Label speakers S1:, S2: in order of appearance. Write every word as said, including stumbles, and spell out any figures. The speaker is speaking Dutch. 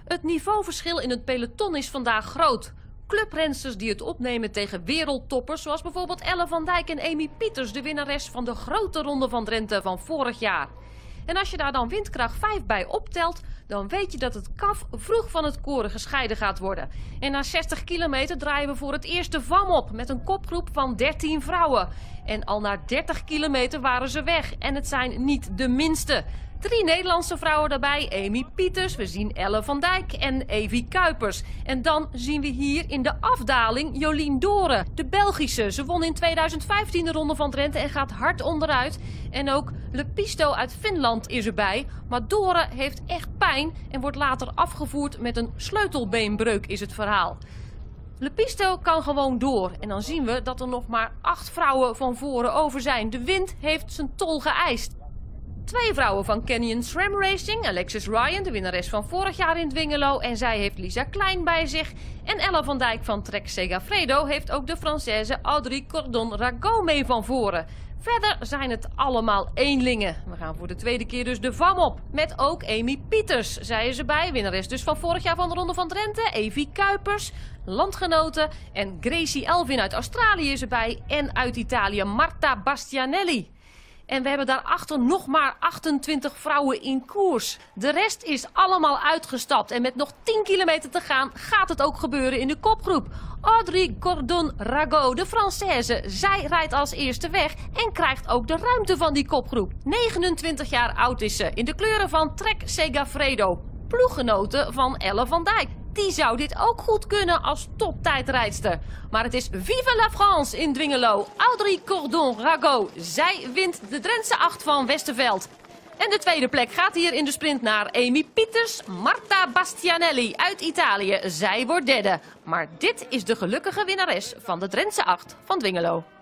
S1: Het niveauverschil in het peloton is vandaag groot. Clubrensters die het opnemen tegen wereldtoppers, zoals bijvoorbeeld Elle van Dijk en Amy Pieters, de winnares van de grote Ronde van Drenthe van vorig jaar. En als je daar dan windkracht vijf bij optelt, dan weet je dat het kaf vroeg van het koren gescheiden gaat worden. En na zestig kilometer draaien we voor het eerst de V A M op met een kopgroep van dertien vrouwen. En al na dertig kilometer waren ze weg. En het zijn niet de minste. Drie Nederlandse vrouwen daarbij, Amy Pieters, we zien Elle van Dijk en Evie Kuipers. En dan zien we hier in de afdaling Jolien D'Hoore, de Belgische. Ze won in tweeduizend vijftien de Ronde van Drenthe en gaat hard onderuit. En ook Lepisto uit Finland is erbij. Maar D'Hoore heeft echt pijn en wordt later afgevoerd met een sleutelbeenbreuk, is het verhaal. Lepisto kan gewoon door en dan zien we dat er nog maar acht vrouwen van voren over zijn. De wind heeft zijn tol geëist. Twee vrouwen van Canyon SRAM Racing, Alexis Ryan, de winnares van vorig jaar in Dwingelo, en zij heeft Lisa Klein bij zich. En Elle van Dijk van Trek Segafredo heeft ook de Française Audrey Cordon-Rago mee van voren. Verder zijn het allemaal eenlingen. We gaan voor de tweede keer dus de V A M op, met ook Amy Pieters. Zij is erbij, winnares dus van vorig jaar van de Ronde van Drenthe, Evie Kuipers, landgenoten en Gracie Elvin uit Australië is erbij en uit Italië Marta Bastianelli. En we hebben daarachter nog maar achtentwintig vrouwen in koers. De rest is allemaal uitgestapt. En met nog tien kilometer te gaan gaat het ook gebeuren in de kopgroep. Audrey Cordon-Rago, de Française, zij rijdt als eerste weg en krijgt ook de ruimte van die kopgroep. negenentwintig jaar oud is ze, in de kleuren van Trek Segafredo. Ploeggenote van Elle van Dijk. Die zou dit ook goed kunnen als toptijdrijdster. Maar het is Vive la France in Dwingelo. Audrey Cordon-Rago. Zij wint de Drentse acht van Westerveld. En de tweede plek gaat hier in de sprint naar Amy Pieters. Marta Bastianelli uit Italië. Zij wordt derde. Maar dit is de gelukkige winnares van de Drentse acht van Dwingelo.